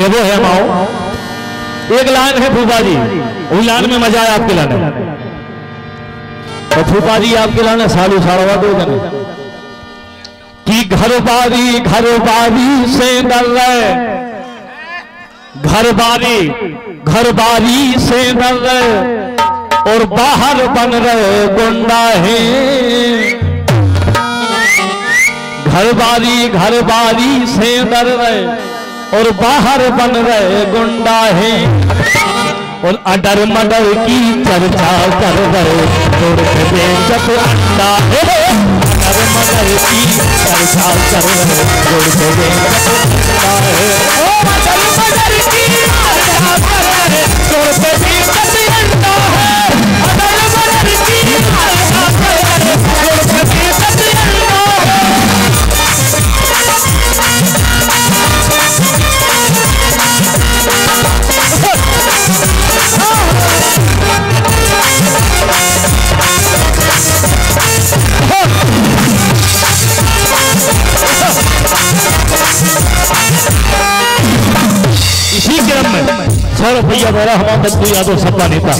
ये वो है माओ। एक लाइन है फूफा जी, उस लाइन में मजा है आपके लाने। तो फूफा जी आपके लाने सालू साड़वा दो जने कि घर बारी से डर रहे, घर बारी से डर रहे और बाहर बन रहे गुंडा है। घर बारी से डर रहे और बाहर बन रहे गुंडा है और अडर मडर की चर्चा कर रहे तोड़ दे जब अंडा है। अडर मडर की चर्चा कर रहे तोड़ दे जब अंडा है। अडर मडर की चर्चा कर रहे तोड़ दे जब अंडा है। अडर मडर की चर्चा कर रहे तोड़ दे जब अंडा है। इसी क्रम में 100 रुपया मेरा हमारा बच्चू यादव सपा नेता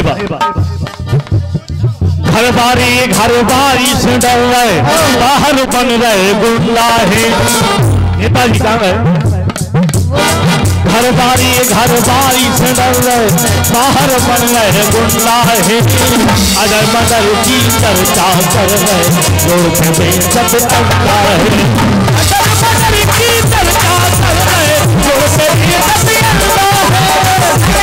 घर बारी से डर रहे बाहर बन रहे गुंडा है। नेताजी कहाँ है? घर बारी से डर रहे बाहर बन रहे गुंडा है। अगर मदर की चर्चा कर रहे जोड़ दे सब अंडा है। अगर मदर की चर्चा कर रहे जोड़ दे सब अंडा है।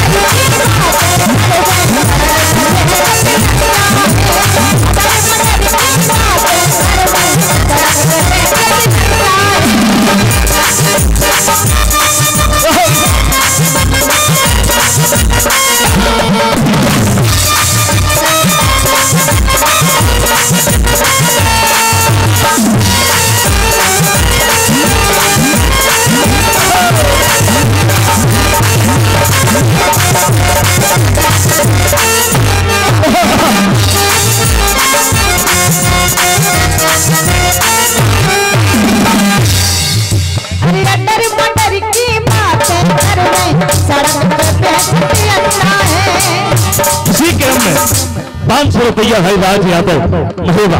इसी क्रम में 500 रुपया भाई राज यादव महेबा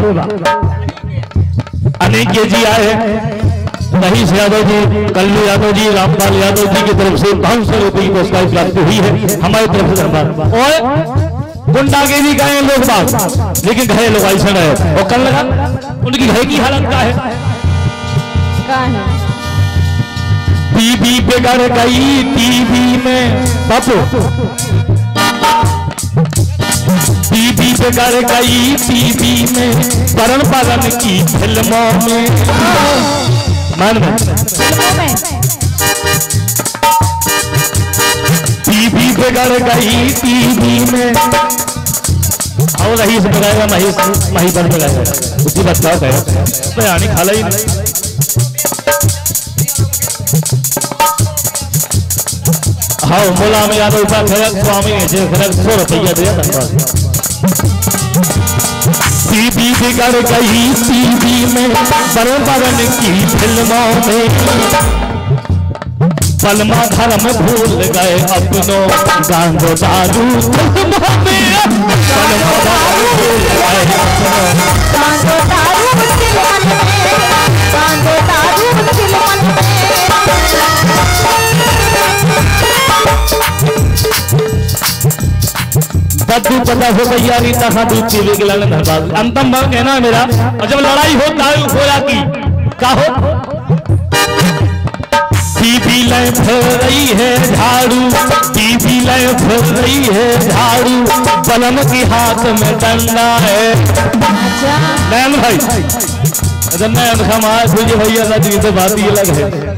अनेक जी आए हैं। रहीश यादव जी, कल्लू यादव जी, रामपाल यादव जी की तरफ से 500 रुपये पुरस्कार प्राप्त हुई है हमारी तरफ से धन्यवाद। और गुंडागिरी गए लोग बात लेकिन घरे लोग ऐसा है और कल लगा उनकी घर की हालत क्या है? टीवी बिगड़ गई टीवी में पप्पू, टीवी बिगड़ गई टीवी में परन की फिल्मों में मन टीवी बिगड़ गई टीवी में और रही से बगाएगा माही बन बगाएगा उसी बात क्या है तो यानी खाला ही नहीं। हाँ मोला में यादव का खरक स्वामी है जो खरक 100 रुपया दिया धन्यवाद। टीवी बिगड़ गई टीवी में परन की फिल्मों में पलमा धर्म भूल गए अपनों गांधो दारू फिल्मों में पलमा धर्म भूल गए अपनों गांधो दारू फिल्मों में गांधो दारू फिल्मों में। बद्दू पता हो तैयारी तथा दूध पीने के लाने धन्यवाद। अंतम भाग है ना मेरा। और जब लड़ाई हो जाती क्या हो टीवी लाइन फिर रही है झाड़ू, टीवी लाइन फिर रही है झाड़ू बलम की हाथ में डंडा है। नैन भाई नैन समाज तुझे भैया नदी तो बात ही अलग है।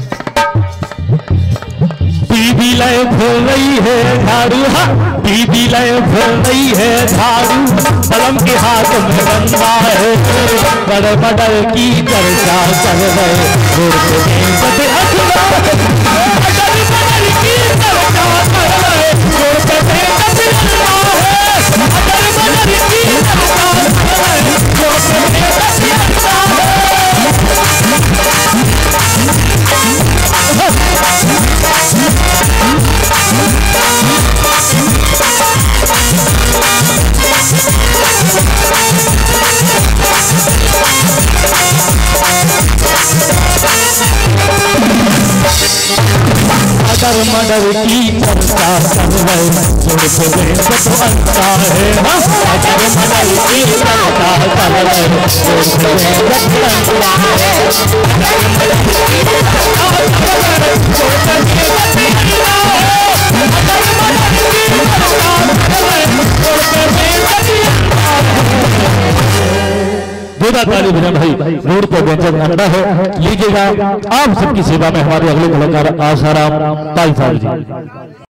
टीवी लाइन फिर रही है झाड़ू, टीवी लाइन फिर रही है झाड़ू बलम के हाथ में डंडा है। बड़े बड़े की चर्चा कर रहे अगर मडर की चर्चा कर रहे तो अंता है। अगर मडर की चर्चा कर रहे ताली बजा भाई। रोड पर व्यंजन अंडा है, लीजिएगा। आप सबकी सेवा में हमारे अगले कलाकार आसाराम ताई साहब जी।